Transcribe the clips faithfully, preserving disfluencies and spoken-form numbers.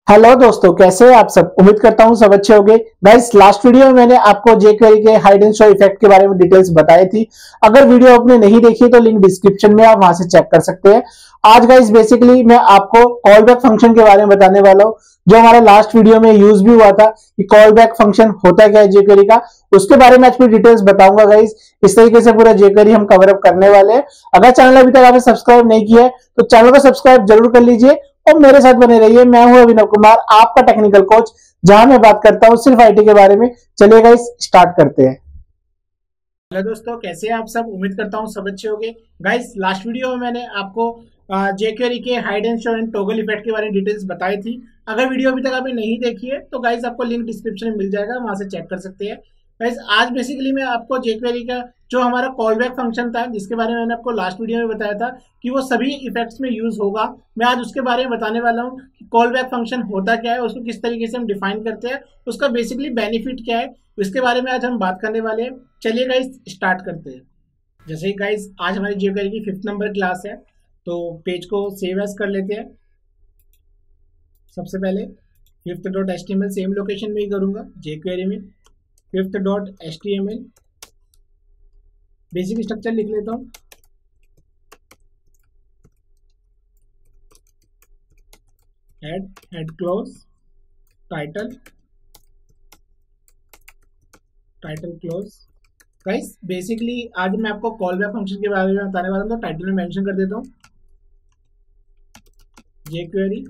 Hello दोस्तों, कैसे हैं आप सब। उम्मीद करता हूं सब अच्छे होंगे। गाइस, लास्ट वीडियो में मैंने आपको जेक्वेरी के हाइड एंड शो इफेक्ट के बारे में डिटेल्स बताई थी। अगर वीडियो आपने नहीं देखी तो लिंक डिस्क्रिप्शन में आप वहां से चेक कर सकते हैं। आज गाइस बेसिकली मैं आपको कॉल बैक फंक्शन के बारे में बताने वाला हूं, जो हमारे लास्ट वीडियो में यूज भी हुआ था कि कॉल बैक फंक्शन होता क्या है जेक्वेरी का। उसके बारे में आज पूरी डिटेल्स बताऊंगा गाइस। इस तरीके से पूरा जेक्वेरी हम कवर अप करने वाले हैं। अगर चैनल अभी तक आपने सब्सक्राइब नहीं किया है तो चैनल को सब्सक्राइब जरूर कर लीजिए और मेरे साथ बने रहिए। मैं हूं अभिनव कुमार, आपका टेक्निकल कोच, जहां मैं बात करता हूं सिर्फ आईटी के बारे में। चलिए गाइस, स्टार्ट करते हैं। हेलो दोस्तों, कैसे हैं आप सब। उम्मीद करता हूं सब अच्छे होंगे। गाइस, लास्ट वीडियो में मैंने आपको जेक्वेरी के hide and show and toggle effect के बारे में डिटेल्स बताई थी। अगर वीडियो अभी तक आपने नहीं देखी है तो गाइस आपको लिंक डिस्क्रिप्शन में मिल जाएगा, वहां से चेक कर सकते हैं। गाइस, आज बेसिकली मैं आपको जेक्वेरी का जो हमारा कॉल बैक फंक्शन था, जिसके बारे में मैंने आपको लास्ट वीडियो में बताया था कि वो सभी इफेक्ट्स में यूज होगा, मैं आज उसके बारे में बताने वाला हूँ कि कॉल बैक फंक्शन होता क्या है, उसको किस तरीके से हम डिफाइन करते हैं, उसका बेसिकली बेनिफिट क्या है, इसके बारे में आज हम बात करने वाले हैं। चलिए गाइस, स्टार्ट करते हैं। जैसे ही गाइस, आज हमारी जेक्वेरी की फिफ्थ नंबर क्लास है, तो पेज को सेव एज कर लेते हैं। सबसे पहले fifth dot H T M L same location में ही करूंगा जेक्वेरी में। Fifth dot H T M L basic structure लिख लेता हूँ। Head, head close, title, title close. Guys, basically आज मैं आपको कॉल बैक फंक्शन के बारे में बताने वाला हूँ, तो टाइटल में मेंशन कर देता हूँ जेक्वेरी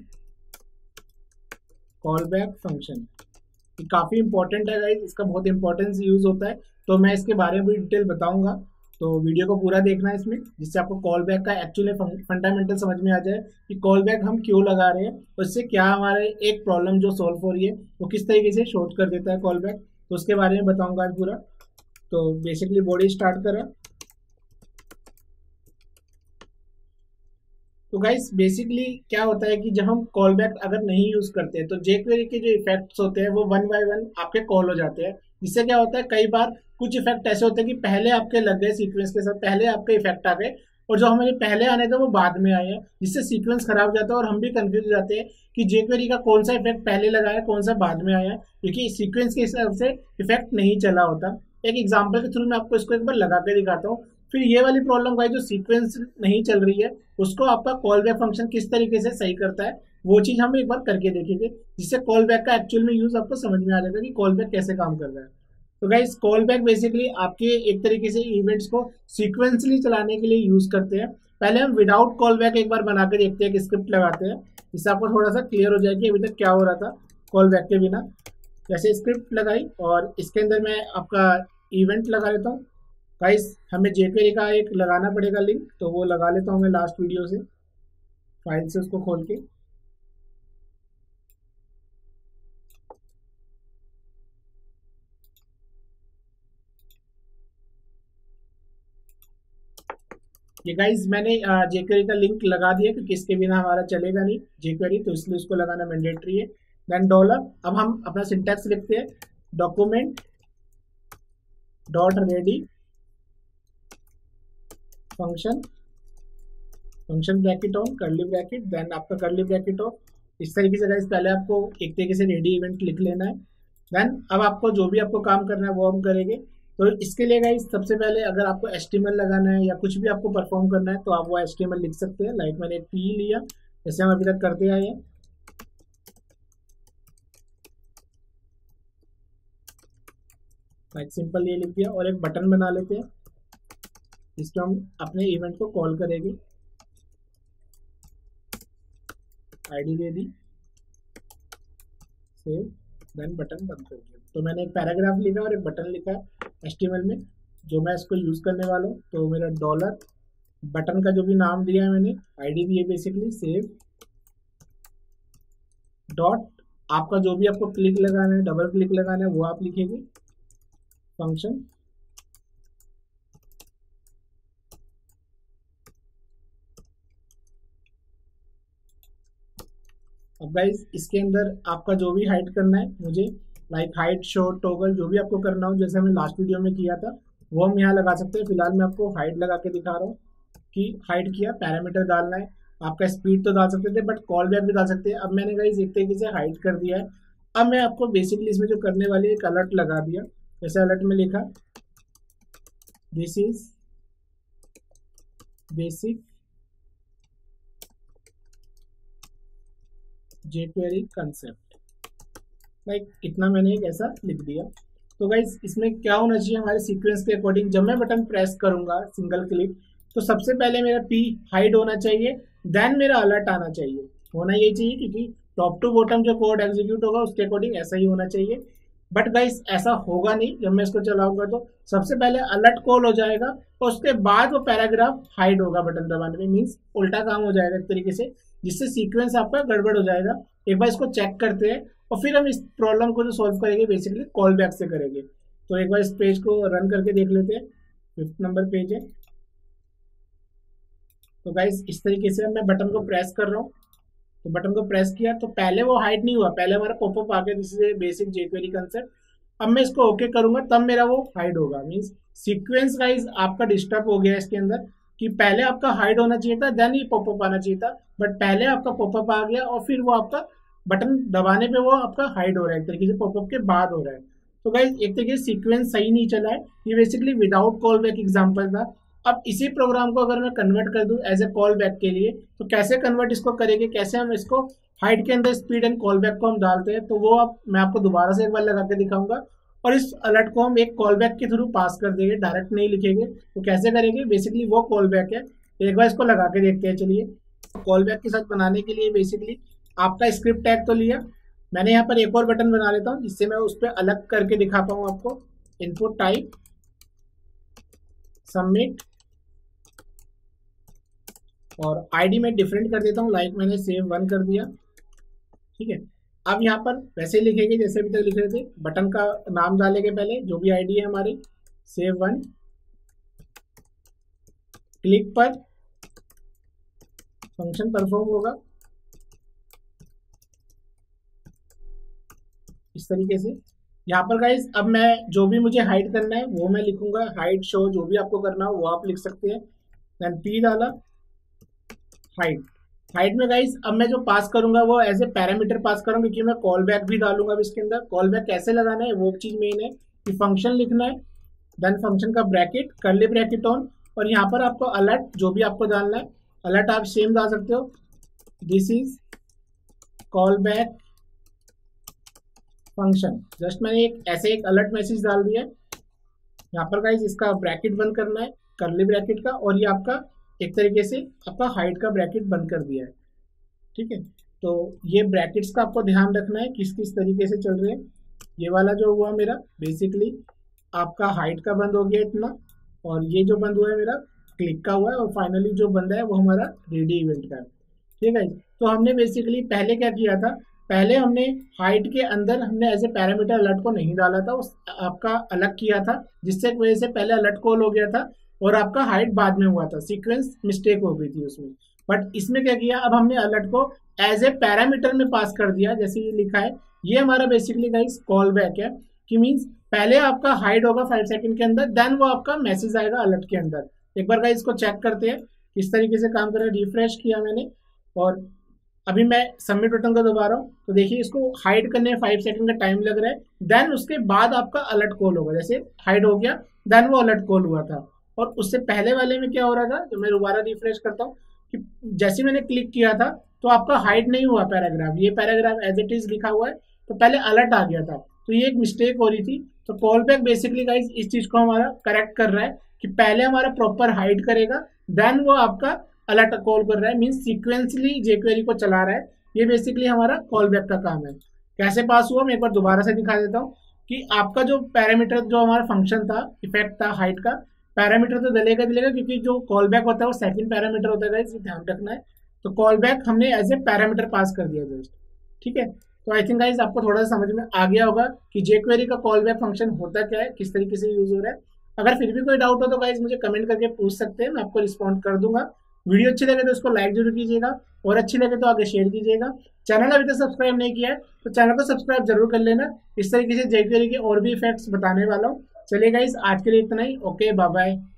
कॉल बैक फंक्शन। ये काफ़ी इंपॉर्टेंट है गाइस, इसका बहुत इंपॉर्टेंस यूज होता है, तो मैं इसके बारे में भी डिटेल बताऊंगा। तो वीडियो को पूरा देखना है इसमें, जिससे आपको कॉल बैक का एक्चुअली फंडामेंटल समझ में आ जाए कि कॉल बैक हम क्यों लगा रहे हैं, उससे क्या हमारे एक प्रॉब्लम जो सॉल्व हो रही है वो किस तरीके से शॉर्ट कर देता है कॉल बैक, तो उसके बारे में बताऊंगा आज पूरा। तो बेसिकली बॉडी स्टार्ट करें। तो गाइस, बेसिकली क्या होता है कि जब हम कॉल बैक अगर नहीं यूज करते हैं तो जेक्वेरी के जो इफेक्ट्स होते हैं वो वन बाय वन आपके कॉल हो जाते हैं। इससे क्या होता है, कई बार कुछ इफेक्ट ऐसे होते हैं कि पहले आपके लग गए सीक्वेंस के साथ, पहले आपके इफेक्ट आ गए, और जो हमारे पहले आने थे वो बाद में आए हैं, जिससे सीक्वेंस खराब हो जाता है और हम भी कंफ्यूज हो जाते हैं कि जेक्वेरी का कौन सा इफेक्ट पहले लगा है, कौन सा बाद में आया है, क्योंकि सीक्वेंस के हिसाब से इफेक्ट नहीं चला होता। एक एग्जाम्पल के थ्रू मैं आपको इसको एक बार लगा के दिखाता हूँ। फिर ये वाली प्रॉब्लम भाई, जो सीक्वेंस नहीं चल रही है, उसको आपका कॉल बैक फंक्शन किस तरीके से सही करता है, वो चीज हम एक बार करके देखेंगे, जिससे कॉल बैक का एक्चुअल में यूज आपको समझ में आ जाएगा कि कॉल बैक कैसे काम कर रहा है। तो गाइस, कॉल बैक बेसिकली आपके एक तरीके से इवेंट्स को सीक्वेंसली चलाने के लिए यूज करते हैं। पहले हम विदाउट कॉल बैक एक बार बना के देखते हैं, एक स्क्रिप्ट लगाते हैं, इससे आपको थोड़ा सा क्लियर हो जाएगी अभी तक क्या हो रहा था कॉल बैक के बिना। जैसे स्क्रिप्ट लगाई और इसके अंदर मैं आपका इवेंट लगा लेता हूँ। गाइस, हमें जेक्वेरी का एक लगाना पड़ेगा लिंक, तो वो लगा लेता हूँ मैं लास्ट वीडियो से, फाइल से उसको खोल के। ये गाइस, मैंने जेक्वेरी का लिंक लगा दिया क्योंकि इसके बिना हमारा चलेगा नहीं जेक्वेरी, तो इसलिए उसको लगाना मैंडेटरी है। देन डॉलर, अब हम अपना सिंटैक्स लिखते हैं, document dot ready function, function bracket on, curly bracket, then आपका करली ब्रैकेट ऑफ। इस तरीके से गाइस पहले आपको एक तरीके से रेडी इवेंट लिख लेना है। देन अब आपको जो भी आपको काम करना है वो हम करेंगे। तो इसके लिए गाइस सबसे पहले अगर आपको एचटीएमएल लगाना है या कुछ भी आपको परफॉर्म करना है तो आप वो एचटीएमएल लिख सकते हैं। लाइक मैंने एक पी लिया, जैसे हम अभी तक करते आए हैं। लाइक सिंपल ये लिख दिया और एक बटन बना लेते हैं, जिसको हम अपने इवेंट को कॉल करेंगे। आईडी दे दी, सेव, देन बटन बंद कर दिया। तो मैंने एक पैराग्राफ लिखा और एक बटन लिखा एचटीएमएल में, जो मैं इसको यूज करने वाला हूँ। तो मेरा डॉलर बटन का जो भी नाम दिया है मैंने, आईडी दी है बेसिकली, सेव डॉट, आपका जो भी आपको क्लिक लगाना है, डबल क्लिक लगाना है, वो आप लिखेंगे, फंक्शन। अब गाइस, इसके अंदर आपका जो भी हाइड करना है मुझे, लाइक हाइड, शो, टॉगल, जो भी आपको करना हो, जैसे हमने लास्ट वीडियो में किया था वो हम यहाँ लगा सकते हैं। फिलहाल मैं आपको हाइड लगा के दिखा रहा हूँ कि हाइड किया, पैरामीटर डालना है। आपका स्पीड तो डाल सकते थे, बट कॉल बैक भी डाल सकते हैं। अब मैंने गाइस एक तरीके से हाइड कर दिया है। अब मैं आपको बेसिकली इसमें जो करने वाली एक अलर्ट लगा दिया। जैसे अलर्ट में लिखा this is basic jQuery concept, like इतना मैंने एक ऐसा लिख दिया। तो गाइस इसमें क्या होना चाहिए, हमारे सीक्वेंस के अकॉर्डिंग जब मैं बटन प्रेस करूंगा सिंगल क्लिक, तो सबसे पहले मेरा पी हाइड होना चाहिए, देन मेरा अलर्ट आना चाहिए। होना यही चाहिए क्योंकि टॉप टू बॉटम जो कोड एग्जीक्यूट होगा उसके अकॉर्डिंग ऐसा ही होना चाहिए। बट गाइस ऐसा होगा नहीं, जब मैं इसको चलाऊंगा तो सबसे पहले अलर्ट कॉल हो जाएगा और उसके बाद वो पैराग्राफ हाइड होगा बटन दबाने में, मीन्स उल्टा काम हो जाएगा एक तरीके से, जिससे सीक्वेंस आपका गड़बड़ हो जाएगा। एक बार इसको चेक करते हैं और फिर हम इस प्रॉब्लम को जो सॉल्व करेंगे बेसिकली कॉल बैक से करेंगे। तो एक बार इस पेज को रन करके देख लेते हैं। फिफ्थ नंबर पेज है। तो गाइस इस तरीके से मैं बटन को प्रेस कर रहा हूँ, तो बटन को प्रेस किया तो पहले वो हाइड नहीं हुआ, पहले हमारा पॉपअप आ गया this is basic jQuery concept. अब मैं इसको ओके करूंगा तब मेरा वो हाइड होगा, मींस सीक्वेंस गाइस आपका डिस्टर्ब हो गया इसके अंदर कि पहले आपका हाइड होना चाहिए था देन ही पॉपअप आना चाहिए था, बट पहले आपका पॉपअप आ गया और फिर वो आपका बटन दबाने पे वो आपका हाइड हो रहा है, एक तरीके से पॉपअप के बाद हो रहा है। तो गाइस एक तरीके से सीक्वेंस सही नहीं चला है। ये basically without call back example था। अब इसी प्रोग्राम को अगर मैं कन्वर्ट कर दूं एज ए कॉल बैक के लिए, तो कैसे कन्वर्ट इसको करेंगे, कैसे हम इसको हाइड के अंदर स्पीड एंड कॉल बैक को हम डालते हैं, तो वो आप मैं आपको दोबारा से एक बार लगा के दिखाऊंगा। और इस अलर्ट को हम एक कॉल बैक के थ्रू पास कर देंगे, डायरेक्ट नहीं लिखेंगे। तो कैसे करेंगे, बेसिकली वो कॉल बैक है, एक बार इसको लगा के देखते हैं। चलिए कॉल बैक के साथ बनाने के लिए बेसिकली आपका स्क्रिप्ट टैग तो लिया, मैंने यहाँ पर एक और बटन बना लेता हूँ जिससे मैं उस पर अलग करके दिखा पाऊँ आपको। इनपुट टाइप सबमिट और आईडी में डिफरेंट कर देता हूँ, लाइक मैंने सेव वन कर दिया। ठीक है, अब यहाँ पर वैसे ही लिखेंगे जैसे अभी तक लिख रहे थे, बटन का नाम डालेंगे पहले जो भी आईडी है हमारी, सेव वन, क्लिक पर फंक्शन परफॉर्म होगा इस तरीके से। यहाँ पर गाइस अब मैं जो भी मुझे हाइड करना है वो मैं लिखूंगा, हाइड शो जो भी आपको करना हो वो आप लिख सकते हैं। देन पी डाला हाइड। हाइड में गाइस अब मैं जो पास करूंगा वो एज ए पैरामीटर पास करूंगा क्योंकि मैं कॉल बैक भी डालूंगा इसके अंदर। कॉल बैक कैसे लगाना है वो चीज मेन है कि फंक्शन लिखना है, देन फंक्शन का ब्रैकेट कर्ली ब्रैकेट ऑन, और यहाँ पर आपको अलर्ट जो भी आपको डालना है, अलर्ट आप सेम डाल सकते हो, this is call back function. Just मैंने एक ऐसे एक अलर्ट मैसेज डाल दिया है। यहाँ पर गाइस इसका ब्रैकेट बंद करना है कर्ली ब्रैकेट का, और ये आपका एक तरीके से आपका हाइड का ब्रैकेट बंद कर दिया है। ठीक है, तो ये ब्रैकेट्स का आपको ध्यान रखना है किस किस तरीके से चल रहे हैं। ये वाला जो हुआ मेरा बेसिकली आपका हाइड का बंद हो गया इतना, और ये जो बंद हुआ है मेरा क्लिक का हुआ है, और फाइनली जो बंद है वो हमारा रेडी इवेंट का है। ठीक है, तो हमने बेसिकली पहले क्या किया था, पहले हमने हाइड के अंदर हमने एज ए पैरामीटर अलर्ट को नहीं डाला था, उस आपका अलग किया था, जिससे वजह से पहले अलर्ट कॉल हो गया था और आपका हाइड बाद में हुआ था, सीक्वेंस मिस्टेक हो गई थी उसमें। बट इसमें क्या किया, अब हमने अलर्ट को एज ए पैरामीटर में पास कर दिया, जैसे ये लिखा है। ये हमारा बेसिकली गाइस कॉल बैक है कि मींस पहले आपका हाइड होगा फाइव सेकंड के अंदर, देन वो आपका मैसेज आएगा अलर्ट के अंदर। एक बार गाइस इसको चेक करते हैं किस तरीके से काम कर रहा है। रिफ्रेश किया मैंने और अभी मैं सबमिट बटन को दबा रहा हूँ, तो देखिए इसको हाइड करने में फाइव सेकंड का टाइम लग रहा है, देन उसके बाद आपका अलर्ट कॉल होगा। जैसे हाइड हो गया देन वो अलर्ट कॉल हुआ था, और उससे पहले वाले में क्या हो रहा था, जो मैं दोबारा रिफ्रेश करता हूँ कि जैसे मैंने क्लिक किया था तो आपका हाइड नहीं हुआ पैराग्राफ, ये पैराग्राफ एज इट इज लिखा हुआ है, तो पहले अलर्ट आ गया था, तो ये एक मिस्टेक हो रही थी। तो कॉल बैक बेसिकली गाइस इस चीज को हमारा करेक्ट कर रहा है कि पहले हमारा प्रॉपर हाइड करेगा, देन वो आपका अलर्ट कॉल कर रहा है, मींस सीक्वेंसली jQuery को चला रहा है। ये बेसिकली हमारा कॉल बैक का काम है। कैसे पास हुआ मैं एक बार दोबारा से दिखा देता हूँ कि आपका जो पैरामीटर जो हमारा फंक्शन था, इफेक्ट था हाइड का, पैरामीटर तो डलेगा डलेगा क्योंकि जो कॉल बैक होता है वो सेकंड पैरामीटर होता है गाइस, ध्यान रखना है। तो कॉल बैक हमने एज ए पैरामीटर पास कर दिया जस्ट। ठीक है, तो आई थिंक गाइस आपको थोड़ा सा समझ में आ गया होगा कि jQuery का कॉल बैक फंक्शन होता क्या है, किस तरीके से यूज हो रहा है। अगर फिर भी कोई डाउट हो तो गाइस मुझे कमेंट करके पूछ सकते हैं, मैं आपको रिस्पॉन्ड कर दूंगा। वीडियो अच्छी लगे तो उसको लाइक जरूर कीजिएगा, और अच्छी लगे तो आगे शेयर कीजिएगा। चैनल अभी तक सब्सक्राइब नहीं किया है तो चैनल को सब्सक्राइब जरूर कर लेना, इस तरीके से jQuery के और भी इफेक्ट्स बताने वाला हूँ। चलिए गाइस आज के लिए इतना ही, ओके बाय बाय।